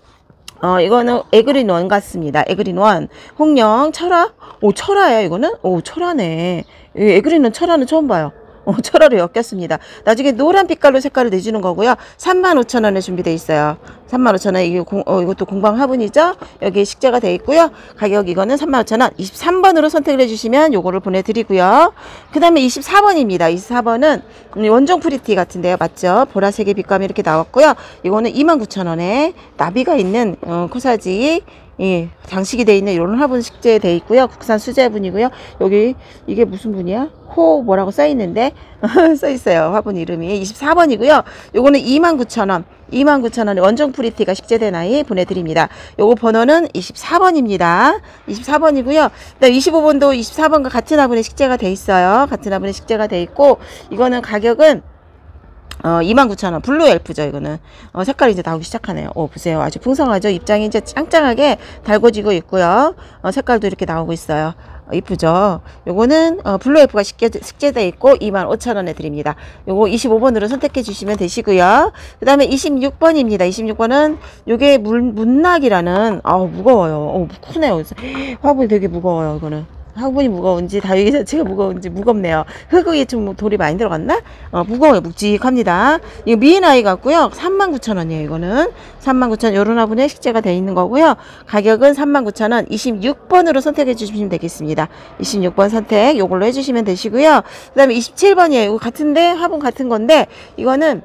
어, 이거는 에그린 원 같습니다. 에그린 원. 홍령, 철화? 오, 철화예요, 이거는? 오, 철화네. 에그린은 철화는 처음 봐요. 어, 철화로 엮였습니다. 나중에 노란 빛깔로 색깔을 내주는 거고요. 삼만 오천 원에 준비되어 있어요. 삼만 오천 원. 이게 공, 어, 이것도 공방 화분이죠. 여기 식재가 되어 있고요. 가격 이거는 삼만 오천 원. 이십삼 번으로 선택을 해주시면 요거를 보내드리고요. 그 다음에 이십사 번입니다. 이십사 번은 원종 프리티 같은데요. 맞죠? 보라색의 빛감이 이렇게 나왔고요. 이거는 이만 구천 원에 나비가 있는 어, 코사지 예, 장식이 되어 있는 이런 화분 식재 되어 있고요. 국산 수제분이고요. 여기 이게 무슨 분이야? 호 뭐라고 써 있는데 써 있어요. 화분 이름이 이십사 번이고요. 요거는 이만 구천 원. 이만 구천 원에 원종 프리티가 식재된 아이 보내드립니다. 요거 번호는 이십사 번입니다. 이십사 번이고요. 그다음 이십오 번도 이십사 번과 같은 화분에 식재가 돼 있어요. 같은 화분에 식재가 돼 있고 이거는 가격은 어, 이만 구천 원. 블루 엘프죠, 이거는. 어, 색깔이 이제 나오기 시작하네요. 오, 보세요. 아주 풍성하죠? 입장이 이제 짱짱하게 달궈지고 있고요. 어, 색깔도 이렇게 나오고 있어요. 어, 이쁘죠? 요거는, 어, 블루 엘프가 식재되어 있고, 이만 오천 원에 드립니다. 요거 이십오 번으로 선택해 주시면 되시고요. 그 다음에 이십육 번입니다. 이십육 번은, 요게 물, 문낙이라는, 아우, 무거워요. 어, 크네요. 화분이 되게 무거워요, 이거는. 화분이 무거운지 다육이 자체가 무거운지 무겁네요. 흙이 좀 돌이 많이 들어갔나? 어, 무거워요. 묵직합니다. 이거 미인 아이 같고요. 삼만 구천 원이에요. 이거는 삼만 구천 원 요런 화분에 식재가 되어 있는 거고요. 가격은 삼만 구천 원. 이십육 번으로 선택해 주시면 되겠습니다. 이십육 번 선택 요걸로 해주시면 되시고요. 그 다음에 이십칠 번이에요. 이거 같은데 화분 같은 건데 이거는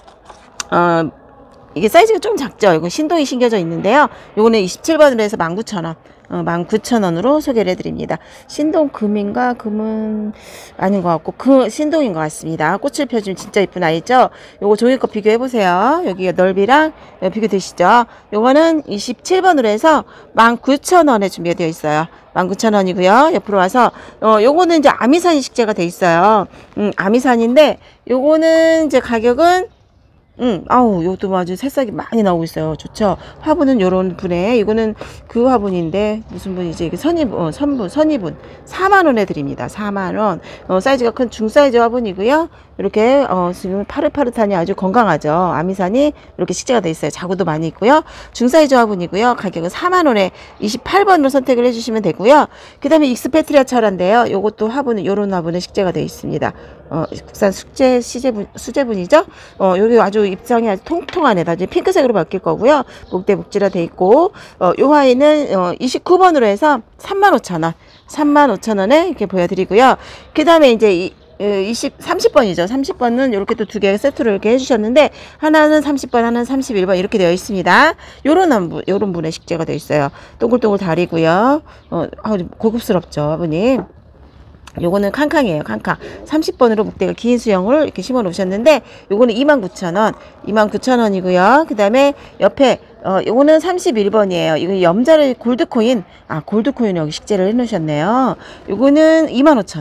어 이게 사이즈가 좀 작죠. 이거 신동이 신겨져 있는데요. 요거는 이십칠 번으로 해서 만 구천 원. 어, 만 구천 원으로 소개를 해드립니다. 신동 금인가? 금은 아닌 것 같고, 그, 신동인 것 같습니다. 꽃을 펴주면 진짜 이쁜 아이죠? 요거 종이컵 비교해보세요. 여기 넓이랑 비교되시죠? 요거는 이십칠 번으로 해서 만 구천 원에 준비가 되어 있어요. 만 구천 원이고요. 옆으로 와서, 어, 요거는 이제 아미산이 식재가 되어 있어요. 음, 아미산인데, 요거는 이제 가격은 응, 아우, 요것도 아주 새싹이 많이 나오고 있어요. 좋죠? 화분은 요런 분에, 이거는 그 화분인데, 무슨 분이지? 이게 선이분, 어, 선분, 선이분. 사만 원에 드립니다. 사만 원. 어, 사이즈가 큰 중사이즈 화분이고요. 이렇게, 어, 지금 파릇파릇하니 아주 건강하죠. 아미산이 이렇게 식재가 되어 있어요. 자구도 많이 있고요. 중사이즈 화분이고요. 가격은 사만 원에 이십팔 번으로 선택을 해주시면 되고요. 그 다음에 익스페트리아 철화인데요. 요것도 화분은, 요런 화분에 식재가 되어 있습니다. 어, 국산 숙제, 시제분, 수제분이죠? 어, 여기 아주 입장이 아주 통통하네. 나중에 핑크색으로 바뀔 거고요. 목대 목지라 돼 있고, 어, 요 아이는, 어, 이십구 번으로 해서 삼만 오천 원. 삼만 오천 원에 이렇게 보여드리고요. 그 다음에 이제 이, 이십, 삼십 번이죠. 삼십 번은 이렇게 또 두 개 세트로 이렇게 해주셨는데, 하나는 삼십 번, 하나는 삼십일 번 이렇게 되어 있습니다. 요런 한 분, 요런 분의 식재가 되어 있어요. 동글동글 다리고요. 어, 아, 고급스럽죠, 아버님. 요거는 캉캉이에요. 캉캉. 삼십 번으로 목대가 긴 수영을 이렇게 심어 놓으셨는데 요거는 이만 구천 원. 이만 구천 원이고요. 그 다음에 옆에 어 요거는 삼십일 번이에요. 이거 염자를 골드코인. 아 골드코인 여기 식재를 해 놓으셨네요. 요거는 이만 오천 원.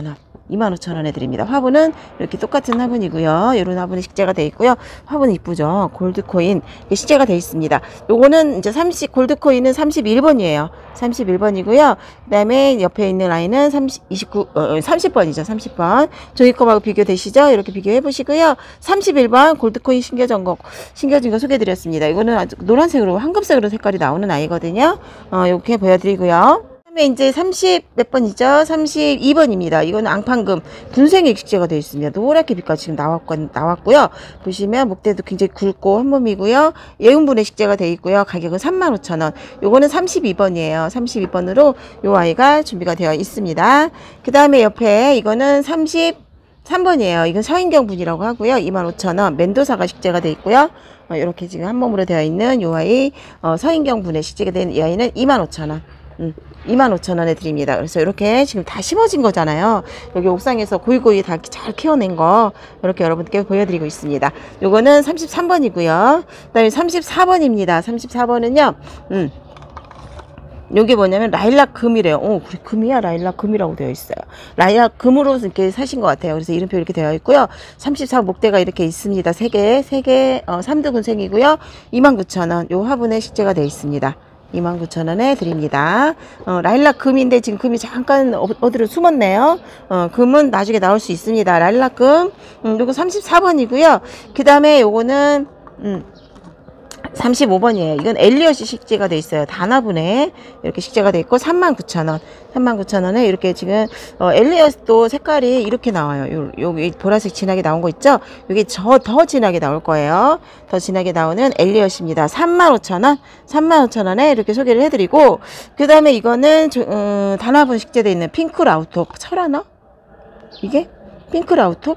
이만 오천 원에 드립니다. 화분은 이렇게 똑같은 화분이고요. 이런 화분에 식재가 되어 있고요. 화분 이쁘죠? 골드코인 식재가 되어 있습니다. 요거는 이제 삼십 골드코인은 삼십일 번이에요. 삼십일 번이고요. 그 다음에 옆에 있는 라인은 삼십, 이십구, 어, 삼십 번이죠. 삼십 번. 종이컵하고 비교되시죠? 이렇게 비교해 보시고요. 삼십일 번 골드코인 신겨진 거, 신겨진 거 소개해드렸습니다. 이거는 아주 노란색으로, 황금색으로 색깔이 나오는 아이거든요. 어, 이렇게 보여드리고요. 그다음에 이제 삼십 몇 번이죠? 삼십이 번입니다. 이거는 앙팡금 군생액 식재가 되어 있습니다. 노랗게 빛깔 지금 나왔고, 나왔고요. 보시면 목대도 굉장히 굵고 한 몸이고요. 예운분해 식재가 되어 있고요. 가격은 삼만 오천 원. 요거는 삼십이 번이에요. 삼십이 번으로 요 아이가 준비가 되어 있습니다. 그 다음에 옆에 이거는 삼십삼 번이에요. 이건 서인경 분이라고 하고요. 이만 오천 원. 멘도사가 식재가 되어 있고요. 어, 이렇게 지금 한 몸으로 되어 있는 요 아이, 어, 서인경 분에 식재가 된 이 아이는 이만 오천 원. 음, 이만 오천 원에 드립니다. 그래서 이렇게 지금 다 심어진 거잖아요. 여기 옥상에서 고이고이 다 잘 키워낸 거 이렇게 여러분께 보여드리고 있습니다. 요거는 삼십삼 번이고요. 그 다음에 삼십사 번입니다. 삼십사 번은요. 음, 요게 뭐냐면 라일락 금이래요. 오, 그래, 금이야. 라일락 금이라고 되어 있어요. 라일락 금으로 이렇게 사신 것 같아요. 그래서 이름표 이렇게 되어 있고요. 삼십사 목대가 이렇게 있습니다. 세 개, 세 개, 어, 삼두근생이고요. 이만 구천 원. 요 화분에 식재가 되어 있습니다. 이만 구천 원에 드립니다. 어, 라일락 금인데 지금 금이 잠깐 어, 어디로 숨었네요. 어, 금은 나중에 나올 수 있습니다. 라일락 금. 음, 요거 삼십사 번이고요. 그 다음에 요거는, 음, 삼십오 번이에요. 이건 엘리엇이 식재가 돼 있어요. 단화분에 이렇게 식재가 돼 있고 삼만 구천 원. 삼만 구천 원에 이렇게 지금 어, 엘리엇도 색깔이 이렇게 나와요. 요, 여기 보라색 진하게 나온 거 있죠? 여기 저 더 진하게 나올 거예요. 더 진하게 나오는 엘리엇입니다. 삼만 오천 원. 삼만 오천 원에 이렇게 소개를 해드리고 그 다음에 이거는 저, 음, 단화분 식재되어 있는 핑크 라우톡. 철하나? 이게? 핑크 라우톡?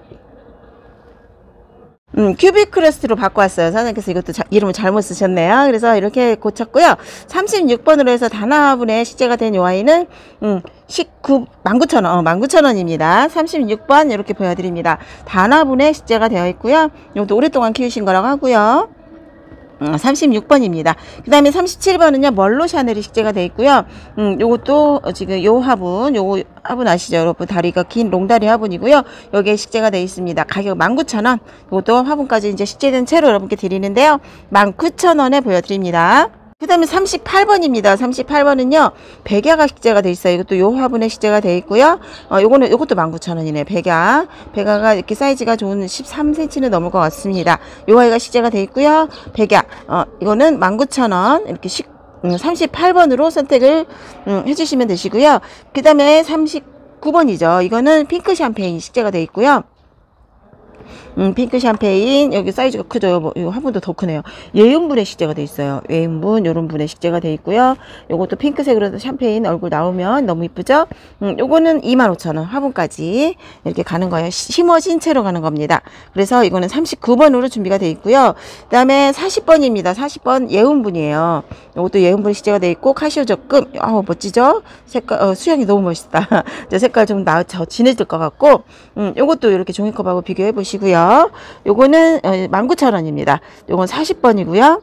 음, 큐비크레스트로 바꿔왔어요. 사장님께서 이것도 자, 이름을 잘못 쓰셨네요. 그래서 이렇게 고쳤고요. 삼십육 번으로 해서 단화분에 식재가 된 요 아이는, 음, 십구, 만 구천 원, 어, 만 구천 원입니다. 삼십육 번 이렇게 보여드립니다. 단화분에 식재가 되어 있고요. 이것도 오랫동안 키우신 거라고 하고요. 음, 삼십육 번입니다. 그 다음에 삼십칠 번은요, 멀로 샤넬이 식재가 되어 있고요. 음, 요것도 지금 요 화분, 요 화분 아시죠? 여러분, 다리가 긴 롱다리 화분이고요. 여기에 식재가 되어 있습니다. 가격 만 구천 원. 요것도 화분까지 이제 식재된 채로 여러분께 드리는데요. 만 구천 원에 보여드립니다. 그 다음에 삼십팔 번입니다. 삼십팔 번은요, 백야가 식재가 돼 있어요. 이것도 요 화분에 식재가 돼 있고요. 어, 요거는, 요것도 만 구천 원이네. 백야. 백야가 이렇게 사이즈가 좋은 십삼 센티미터는 넘을 것 같습니다. 요 아이가 식재가 돼 있고요. 백야. 어, 이거는 만 구천 원. 이렇게 식, 음, 삼십팔 번으로 선택을, 음, 해주시면 되시고요. 그 다음에 삼십구 번이죠. 이거는 핑크 샴페인 식재가 돼 있고요. 음, 핑크 샴페인, 여기 사이즈가 크죠. 요, 요 화분도 더 크네요. 예은분에 식재가 돼 있어요. 예은분, 요런 분에 식재가 돼 있고요. 요것도 핑크색으로 샴페인 얼굴 나오면 너무 이쁘죠? 음, 요거는 이만 오천 원 화분까지 이렇게 가는 거예요. 심어진 채로 가는 겁니다. 그래서 이거는 삼십구 번으로 준비가 돼 있고요. 그 다음에 사십 번입니다. 사십 번 예은분이에요. 요것도 예은분 식재가 돼 있고, 카시오 적금. 아우, 멋지죠? 색깔, 어, 수영이 너무 멋있다. 색깔 좀 나, 저 진해질 것 같고, 음, 요것도 이렇게 종이컵하고 비교해 보시고요. 요거는 만 구천 원입니다. 요건 사십 번이고요.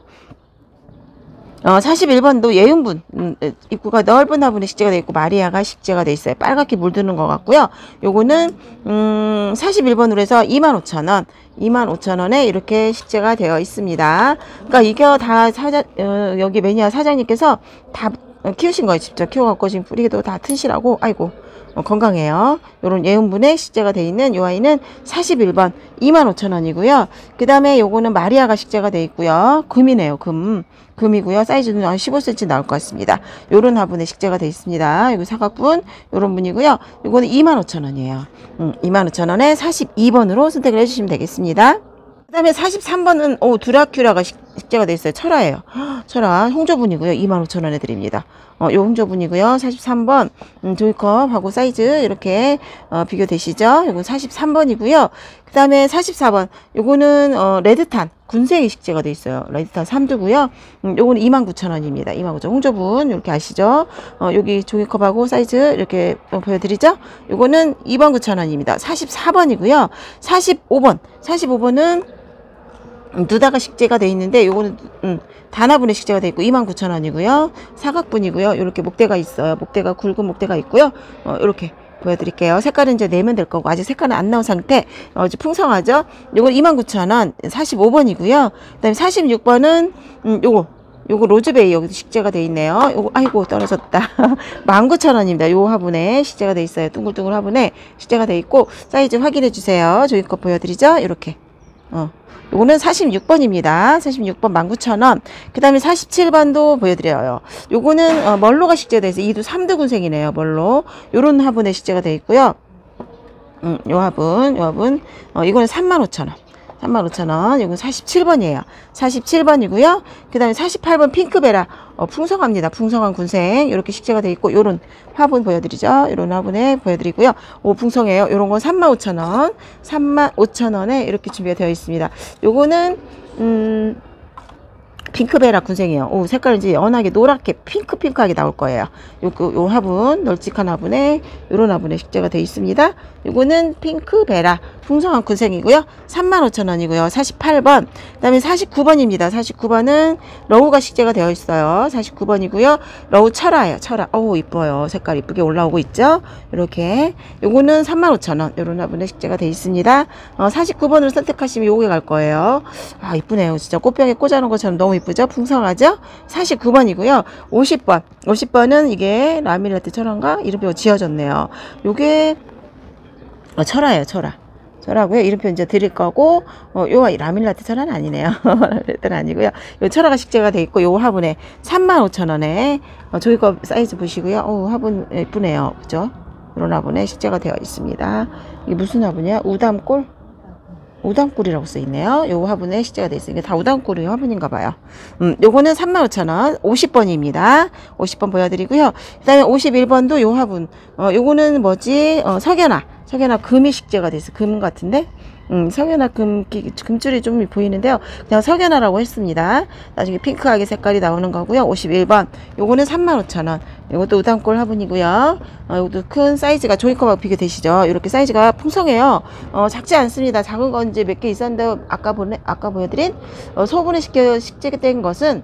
어, 사십일 번도 예은분, 음, 입구가 넓은 화분에 식재가 되어 있고, 마리아가 식재가 되어 있어요. 빨갛게 물드는 것 같고요. 요거는, 음, 사십일 번으로 해서 이만 오천 원. 이만 오천 원에 이렇게 식재가 되어 있습니다. 그러니까 이게 다 사장, 어, 여기 매니아 사장님께서 다 키우신 거예요. 직접 키워갖고 지금 뿌리도 다 튼실하고, 아이고. 어, 건강해요. 요런 예은분에 식재가 되어 있는 요 아이는 사십일 번 이만 오천 원이고요. 그 다음에 요거는 마리아가 식재가 되어 있고요. 금이네요. 금. 금이고요. 사이즈는 한 십오 센티미터 나올 것 같습니다. 요런 화분에 식재가 되어 있습니다. 여기 사각분 요런 분이고요. 요거는 이만 오천 원이에요. 음, 이만 오천 원에 사십이 번으로 선택을 해주시면 되겠습니다. 그 다음에 사십삼 번은 오 드라큘라가 식재가 되어 있어요. 철화예요. 철화 홍조분이고요. 이만 오천 원에 드립니다. 어, 요 홍조분이고요. 사십삼 번 음, 종이컵하고 사이즈 이렇게 어, 비교되시죠? 요건 사십삼 번이고요. 그 다음에 사십사 번 요거는 어, 레드탄 군생이 식재가 되어 있어요. 레드탄 삼 두고요. 음, 요거는 이만 구천 원입니다. 이만 구천 원. 홍조분 이렇게 아시죠? 어, 여기 종이컵하고 사이즈 이렇게 어, 보여드리죠? 요거는 이만 구천 원입니다. 사십사 번이고요. 사십오 번 사십오 번은 음, 누다가 식재가 되어 있는데 요거는 음, 단화분에 식재가 되어 있고 이만 구천 원이고요. 사각분이고요. 이렇게 목대가 있어요. 목대가 굵은 목대가 있고요. 어, 이렇게 보여드릴게요. 색깔은 이제 내면 될 거고 아직 색깔은 안 나온 상태. 어, 이제 풍성하죠. 요건 이만 구천 원 사십오 번이고요. 그 다음에 사십육 번은 음, 요거 요거 로즈베이 여기 식재가 돼 있네요. 요거 아이고 떨어졌다. 만 구천 원입니다. 요 화분에 식재가 돼 있어요. 둥글둥글 화분에 식재가 돼 있고 사이즈 확인해 주세요. 저희 거 보여드리죠. 이렇게. 어. 요거는 사십육 번입니다. 사십육 번 만 구천 원. 그 다음에 사십칠 번도 보여드려요. 요거는 어, 멀로가 식재가 되어 있어요. 이 두 삼 두 군생이네요. 멀로. 요런 화분에 식재가 되어 있고요. 음, 요 화분, 요 화분. 어, 이거는 삼만 오천 원. 삼만 오천 원. 이건 사십칠 번이에요. 사십칠 번이고요. 그 다음에 사십팔 번 핑크베라. 어, 풍성합니다. 풍성한 군생. 이렇게 식재가 되어 있고, 요런 화분 보여드리죠. 요런 화분에 보여드리고요. 오, 풍성해요. 요런 건 삼만 오천 원. 삼만 오천 원에 이렇게 준비가 되어 있습니다. 요거는, 음, 핑크베라 군생이에요. 오, 색깔은 이제 연하게 노랗게 핑크핑크하게 나올 거예요. 요, 요 화분, 널찍한 화분에 요런 화분에 식재가 되어 있습니다. 요거는 핑크베라 풍성한 군생이고요. 삼만 오천 원이고요. 사십팔 번. 그 다음에 사십구 번입니다. 사십구 번은 러우가 식재가 되어 있어요. 사십구 번이고요. 러우 철화예요. 철화. 어우, 이뻐요. 색깔 이쁘게 올라오고 있죠. 이렇게. 요거는 삼만 오천 원. 요런 화분에 식재가 되어 있습니다. 어, 사십구 번으로 선택하시면 요게 갈 거예요. 아, 이쁘네요. 진짜 꽃병에 꽂아놓은 것처럼 너무 이쁘죠? 풍성하죠? 사십구 번이고요. 오십 번. 오십 번은 이게 라밀라트 철화인가? 이름표 지어졌네요. 요게 어, 철화예요. 철화. 철화고요. 이름표 이제 드릴 거고, 어, 요 라밀라트 철화는 아니네요. 라밀라트는 아니고요. 요 철화가 식재가 돼 있고, 요 화분에 삼만 오천 원에 어, 저희 거 사이즈 보시고요. 어, 화분 예쁘네요. 그죠? 이런 화분에 식재가 되어 있습니다. 이게 무슨 화분이야? 우담골? 우담골이라고 써있네요. 요 화분에 식재가 되어 있으니까 다 우담골의 화분인가 봐요. 음, 요거는 삼만 오천 원. 오십 번입니다. 오십 번 보여드리고요. 그 다음에 오십일 번도 요 화분. 어, 요거는 뭐지? 어, 석연화. 석연화 금이 식재가 돼 있어요. 금 같은데? 음, 석연화 금, 금줄이 좀 보이는데요. 그냥 석연화라고 했습니다. 나중에 핑크하게 색깔이 나오는 거고요. 오십일 번. 요거는 삼만 오천 원. 요것도 우담골 화분이고요. 어, 요것도 큰 사이즈가 종이컵하고 비교되시죠? 이렇게 사이즈가 풍성해요. 어, 작지 않습니다. 작은 건 이제 몇 개 있었는데, 아까 보내, 아까 보여드린, 어, 소분해 식재, 식재된 것은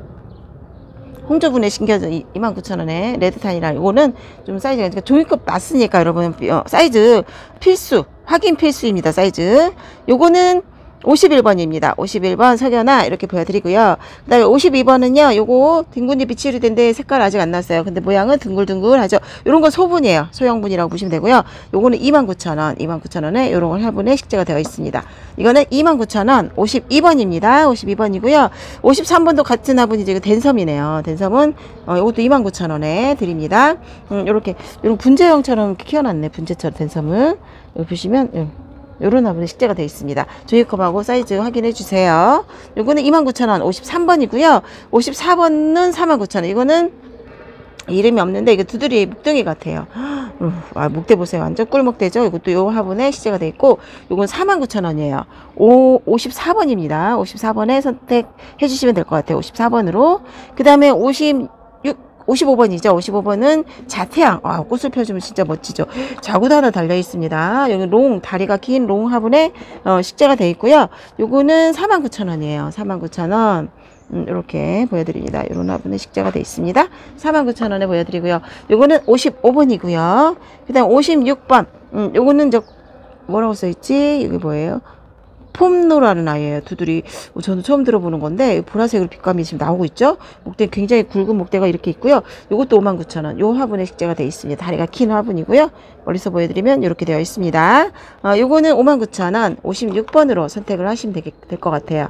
홍조분에 신겨져 이만 구천 원에 레드탄이랑 이거는 좀 사이즈가 그러니까 종이컵 맞으니까 여러분 어, 사이즈 필수 확인 필수입니다. 사이즈 요거는 오십일 번입니다. 오십일 번 석연화 이렇게 보여드리고요. 그 다음에 오십이 번은요. 요거 둥근잎이 치유된데 색깔 아직 안 났어요. 근데 모양은 둥글둥글하죠. 요런 건 소분이에요. 소형분이라고 보시면 되고요. 요거는 이만 구천 원. 이만 구천 원에 요런 걸 화분에 식재가 되어 있습니다. 이거는 이만 구천 원. 오십이 번입니다. 오십이 번이고요. 오십삼 번도 같은 화분이죠. 이거 댄섬이네요. 댄섬은 어, 요것도 이만 구천 원에 드립니다. 음, 요렇게 요런 분재형처럼 키워놨네. 분재처럼 댄섬을. 여기 보시면 음. 요런 화분에 식재가 되어 있습니다. 종이컵하고 사이즈 확인해 주세요. 요거는 이만 구천 원. 오십삼 번이고요. 오십사 번은 사만 구천 원. 이거는 이름이 없는데 이거 두드리 묵둥이 같아요. 아, 목대 보세요. 완전 꿀목대죠. 이것도 요 화분에 식재가 되어 있고 요건 사만 구천 원이에요. 오, 오십사 번입니다. 오십사 번에 선택해 주시면 될 것 같아요. 오십사 번으로. 그 다음에 오십육 오십오 번이죠. 오십오 번은 자태양. 아, 꽃을 펴주면 진짜 멋지죠. 자구도 하나 달려 있습니다. 여기 롱, 다리가 긴 롱 화분에 어, 식재가 되어 있고요. 요거는 사만 구천 원이에요. 사만 구천 원. 음, 이렇게 보여드립니다. 이런 화분에 식재가 되어 있습니다. 사만 구천 원에 보여드리고요. 요거는 오십오 번이고요. 그 다음 오십육 번. 음, 요거는 저 뭐라고 써있지? 이게 뭐예요? 폼노라는 아이예요. 두드리. 저는 처음 들어보는 건데 보라색으로 빛감이 지금 나오고 있죠. 목대 굉장히 굵은 목대가 이렇게 있고요. 요것도 오만 구천 원. 요 화분에 식재가 되어 있습니다. 다리가 긴 화분이고요. 멀리서 보여드리면 이렇게 되어 있습니다. 어, 요거는 오만 구천 원. 오십육 번으로 선택을 하시면 될 것 같아요.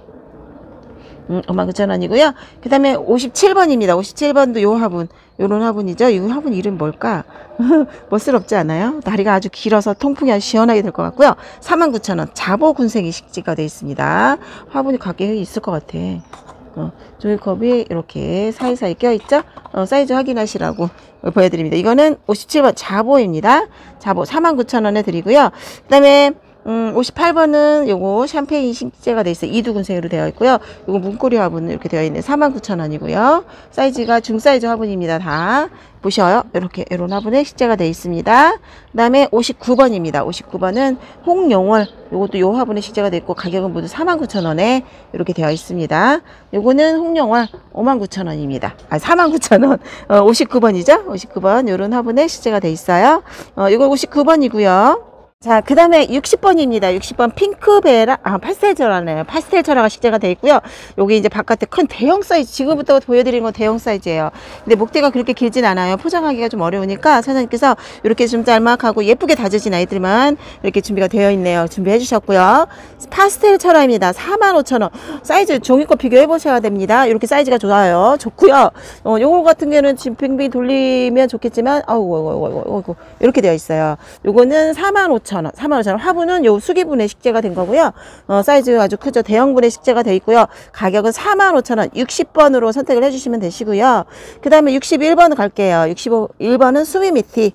음, 오만 구천 원이고요. 그 다음에 오십칠 번입니다. 오십칠 번도 요 화분, 요런 화분이죠. 이 화분 이름 뭘까? 멋스럽지 않아요? 다리가 아주 길어서 통풍이 아주 시원하게 될 것 같고요. 사만 구천 원. 자보군생이 식재가 되어 있습니다. 화분이 가격이 있을 것 같아. 어, 종이컵이 이렇게 사이사이 껴있죠? 어, 사이즈 확인하시라고 보여드립니다. 이거는 오십칠 번 자보입니다. 자보 사만 구천 원에 드리고요. 그 다음에 음, 오십팔 번은 요거 샴페인 식재가 되어 있어요. 이두근색으로 되어 있고요. 요거 문고리 화분은 이렇게 되어 있는 사만 구천 원이고요. 사이즈가 중사이즈 화분입니다. 다 보셔요. 이렇게 이런 화분에 식재가 되어 있습니다. 그 다음에 오십구 번입니다. 오십구 번은 홍용월, 요것도 요 화분에 식재가 되어 있고 가격은 모두 사만 구천 원에 이렇게 되어 있습니다. 요거는 홍용월 오만 구천 원입니다. 아, 사만 구천 원. 어, 오십구 번이죠? 오십구 번 요런 화분에 식재가 되어 있어요. 어, 이거 오십구 번이고요. 자, 그 다음에 육십 번입니다. 육십 번 핑크베라, 아, 파스텔철화네요. 파스텔철화가 식재가 되어 있고요. 여기 이제 바깥에 큰 대형 사이즈, 지금부터 보여드리는 건 대형 사이즈예요. 근데 목대가 그렇게 길진 않아요. 포장하기가 좀 어려우니까 사장님께서 이렇게 좀 짤막하고 예쁘게 다져진 아이들만 이렇게 준비가 되어 있네요. 준비해 주셨고요. 파스텔철화입니다. 사만 오천 원. 사이즈 종이컵 비교해 보셔야 됩니다. 이렇게 사이즈가 좋아요. 좋고요. 어, 요거 같은 경우는 지금 빙빙 돌리면 좋겠지만, 아우, 아우, 아우, 아우, 아우, 이렇게 되어 있어요. 요거는 사만 오천 원. 사만 오천 원. 화분은 요 수기분에 식재가 된 거고요. 어, 사이즈 아주 크죠. 대형분에 식재가 되어 있고요. 가격은 사만 오천 원. 육십 번으로 선택을 해주시면 되시고요. 그 다음에 육십일 번 갈게요. 육십일 번은 수미미티.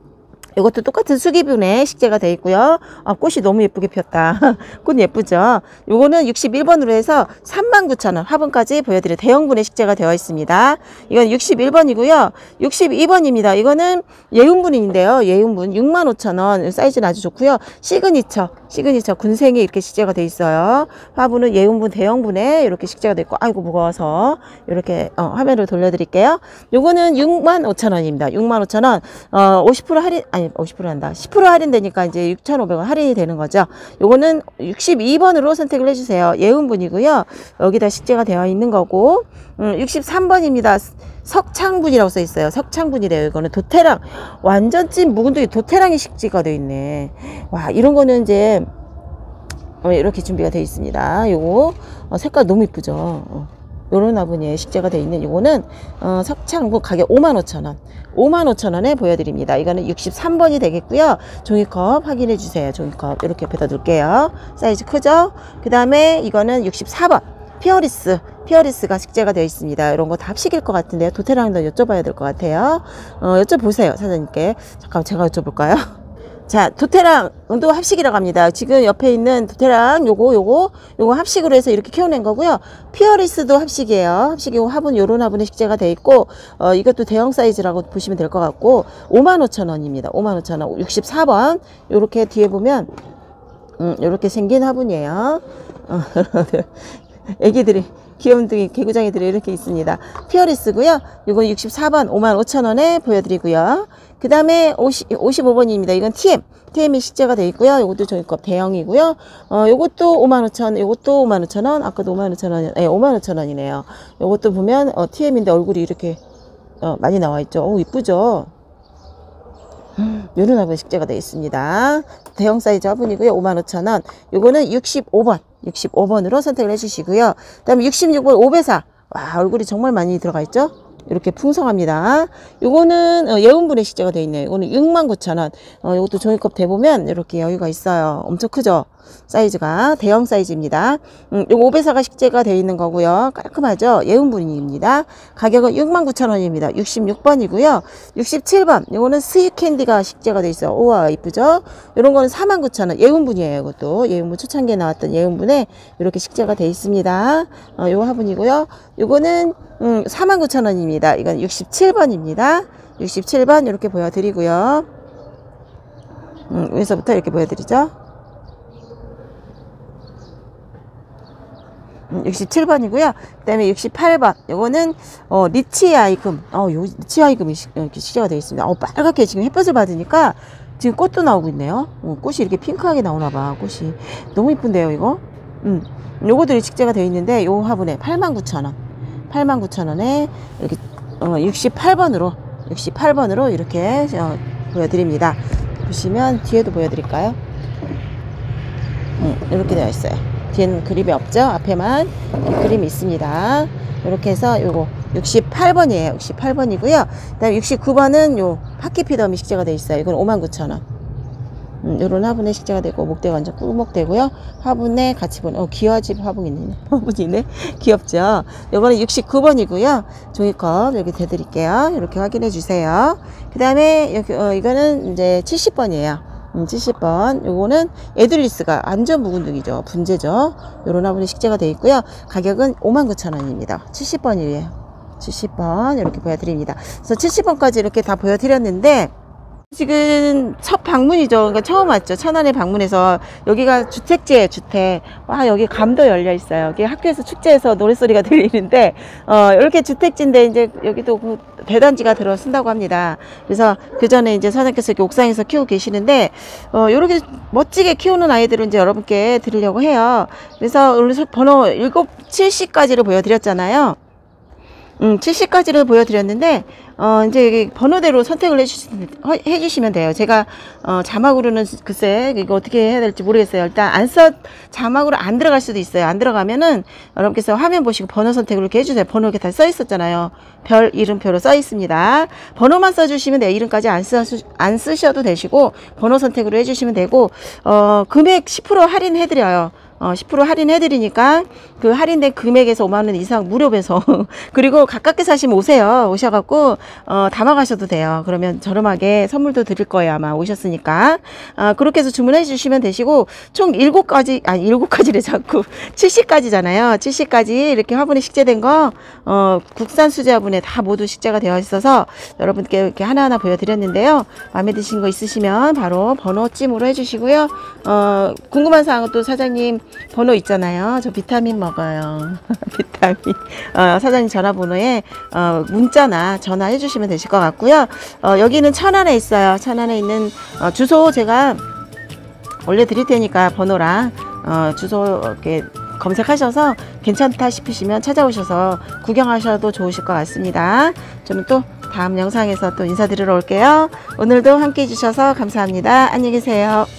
이것도 똑같은 수기분에 식재가 되어 있고요. 아, 꽃이 너무 예쁘게 폈다. 꽃 예쁘죠? 요거는 육십일 번으로 해서 삼만 구천 원 화분까지 보여드려 대형분에 식재가 되어 있습니다. 이건 육십일 번이고요. 육십이 번입니다. 이거는 예운분인데요. 예운분 육만 오천 원. 사이즈는 아주 좋고요. 시그니처, 시그니처 군생이 이렇게 식재가 되어 있어요. 화분은 예운분 대형분에 이렇게 식재가 되어 있고, 아이고 무거워서 이렇게 어, 화면을 돌려드릴게요. 요거는 육만 오천 원입니다. 육만 오천 원. 어, 오십 퍼센트 할인, 아니 오십 퍼센트 한다. 십 퍼센트 할인되니까 이제 육천오백 원 할인이 되는 거죠. 요거는 육십이 번으로 선택을 해주세요. 예운분이고요. 여기다 식재가 되어 있는 거고, 음, 육십삼 번입니다. 석창분이라고 써 있어요. 석창분이래요. 이거는 도태랑, 완전 찐 묵은둥이 도태랑이 식재가 되어 있네. 와, 이런 거는 이제 어, 이렇게 준비가 되어 있습니다. 요거 어, 색깔 너무 이쁘죠. 어. 요런 화분에 식재가 되어 있는 요거는 어, 석창분 가격 오만 오천 원. 오만 오천 원에 보여드립니다. 이거는 육십삼 번이 되겠고요. 종이컵 확인해 주세요. 종이컵 이렇게 옆에다 둘게요. 사이즈 크죠? 그 다음에 이거는 육십사 번 피어리스. 피어리스가 식재가 되어 있습니다. 이런 거 다 합식일 것 같은데요. 도태랑도 여쭤봐야 될 것 같아요. 어, 여쭤보세요. 사장님께. 잠깐 제가 여쭤볼까요? 자, 도태랑도 합식이라고 합니다. 지금 옆에 있는 도태랑 요거 요거 요거 합식으로 해서 이렇게 키워낸 거고요. 피어리스도 합식이에요. 합식이고 화분 요런 화분에 식재가 돼 있고, 어, 이것도 대형 사이즈라고 보시면 될 것 같고, 오만 오천 원입니다. 오만 오천 원. 육십사 번 요렇게 뒤에 보면 음, 요렇게 생긴 화분이에요. 어, 애기들이 귀염둥이 개구장이들이 이렇게 있습니다. 피어리스고요. 이건 육십사 번 오만 오천 원에 보여드리고요. 그 다음에 오십오 번입니다. 이건 티엠. 티엠이 식재가 되어 있고요. 이것도 종이컵 대형이고요. 어, 요것도 오만 오천 원, 요것도 오만 오천 원, 아까도 오만 오천 원, 네, 오만 오천 원이네요. 요것도 보면, 어, 티엠인데 얼굴이 이렇게, 어, 많이 나와 있죠. 오, 이쁘죠? 요런 화분 식재가 되어 있습니다. 대형 사이즈 화분이고요. 오만 오천 원. 요거는 육십오 번. 육십오 번으로 선택을 해주시고요. 그 다음에 육십육 번 오배사. 와, 얼굴이 정말 많이 들어가 있죠? 이렇게 풍성합니다. 요거는 예운분에 식재가 되어 있네요. 이거는 육만 구천 원. 어, 이것도 종이컵 대보면 이렇게 여유가 있어요. 엄청 크죠? 사이즈가 대형 사이즈입니다. 음, 요거 오배사가 식재가 되어 있는 거고요. 깔끔하죠? 예운분입니다. 가격은 육만 구천 원입니다. 육십육 번이고요. 육십칠 번. 요거는 스윗 캔디가 식재가 되어 있어요. 우와, 이쁘죠? 요런 거는 사만 구천 원. 예운분이에요. 이것도 예운분 초창기에 나왔던 예운분에 이렇게 식재가 되어 있습니다. 어, 요 화분이고요. 요거는 음, 사만 구천 원입니다. 이건 육십칠 번입니다. 육십칠 번 이렇게 보여드리고요. 음, 위에서부터 이렇게 보여드리죠. 음, 육십칠 번이고요. 그 다음에 육십팔 번. 요거는, 어, 리치아이금. 어, 요, 리치아이금이 이렇게 식재가 되어 있습니다. 어, 빨갛게 지금 햇볕을 받으니까 지금 꽃도 나오고 있네요. 어, 꽃이 이렇게 핑크하게 나오나봐. 꽃이. 너무 이쁜데요, 이거? 음, 요거들이 식재가 되어 있는데, 요 화분에 팔만 구천 원. 팔만 구천 원에 이렇게, 어, 육십팔 번으로, 육십팔 번으로 이렇게, 어, 보여드립니다. 보시면 뒤에도 보여드릴까요? 음, 이렇게 되어 있어요. 뒤에는 그림이 없죠? 앞에만 그림이 있습니다. 이렇게 해서 요거 육십팔 번이에요. 육십팔 번이고요. 그 다음에 육십구 번은 요 파키피덤이 식재가 되어 있어요. 이건 오만 구천 원. 음, 요런 화분에 식재가 되고, 목대가 완전 꿀목되고요. 화분에 같이 보는, 어, 기와집 화분이네. 화분이네. 귀엽죠? 요거는 육십구 번이고요. 종이컵 여기 대드릴게요. 이렇게 확인해 주세요. 그 다음에 여기, 어, 이거는 이제 칠십 번이에요. 음, 칠십 번. 요거는 에듈리스가 완전 묵은둥이죠. 분재죠. 요런 화분이 식재가 되어 있고요. 가격은 오만 구천 원입니다. 칠십 번이에요. 칠십 번 이렇게 보여드립니다. 그래서 칠십 번까지 이렇게 다 보여드렸는데 지금 첫 방문이죠. 그러니까 처음 왔죠. 천안에 방문해서 여기가 주택지예요. 주택. 와, 여기 감도 열려 있어요. 여기 학교에서 축제에서 노랫소리가 들리는데 어 이렇게 주택지인데 이제 여기도 그 대단지가 들어선다고 합니다. 그래서 그 전에 이제 사장님께서 이렇게 옥상에서 키우고 계시는데 어 이렇게 멋지게 키우는 아이들을 이제 여러분께 드리려고 해요. 그래서 오늘 번호 일곱 칠십까지를 보여드렸잖아요. 음, 칠십까지를 보여드렸는데, 어, 이제 여기 번호대로 선택을 해주시, 해주시면 돼요. 제가, 어, 자막으로는 글쎄, 이거 어떻게 해야 될지 모르겠어요. 일단 안 써, 자막으로 안 들어갈 수도 있어요. 안 들어가면은 여러분께서 화면 보시고 번호 선택을 이렇게 해주세요. 번호 이렇게 다 써 있었잖아요. 별, 이름표로 써 있습니다. 번호만 써주시면 돼요. 이름까지 안 쓰, 안 쓰셔도 되시고, 번호 선택으로 해주시면 되고, 어, 금액 십 퍼센트 할인해드려요. 어, 십 퍼센트 할인해드리니까 그 할인된 금액에서 오만 원 이상 무료 배송. 그리고 가깝게 사시면 오세요. 오셔갖고, 어, 담아가셔도 돼요. 그러면 저렴하게 선물도 드릴 거예요. 아마 오셨으니까. 어, 그렇게 해서 주문해 주시면 되시고, 총 일곱 가지, 아니, 일곱 가지래 자꾸. 칠십까지잖아요. 칠십까지 이렇게 화분에 식재된 거, 어, 국산 수제 화분에 다 모두 식재가 되어 있어서 여러분께 이렇게 하나하나 보여드렸는데요. 마음에 드신 거 있으시면 바로 번호 찜으로 해주시고요. 어, 궁금한 사항은 또 사장님 번호 있잖아요. 저 비타민 먹어요. 비타민. 어, 사장님 전화번호에 어, 문자나 전화해 주시면 되실 것 같고요. 어, 여기는 천안에 있어요. 천안에 있는 어, 주소 제가 올려드릴 테니까 번호랑 어, 주소 이렇게 검색하셔서 괜찮다 싶으시면 찾아오셔서 구경하셔도 좋으실 것 같습니다. 저는 또 다음 영상에서 또 인사드리러 올게요. 오늘도 함께 해주셔서 감사합니다. 안녕히 계세요.